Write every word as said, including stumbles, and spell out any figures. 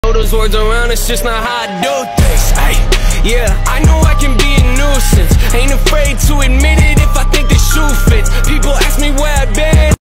Those words around, it's just not how I do things. Ay, yeah, I know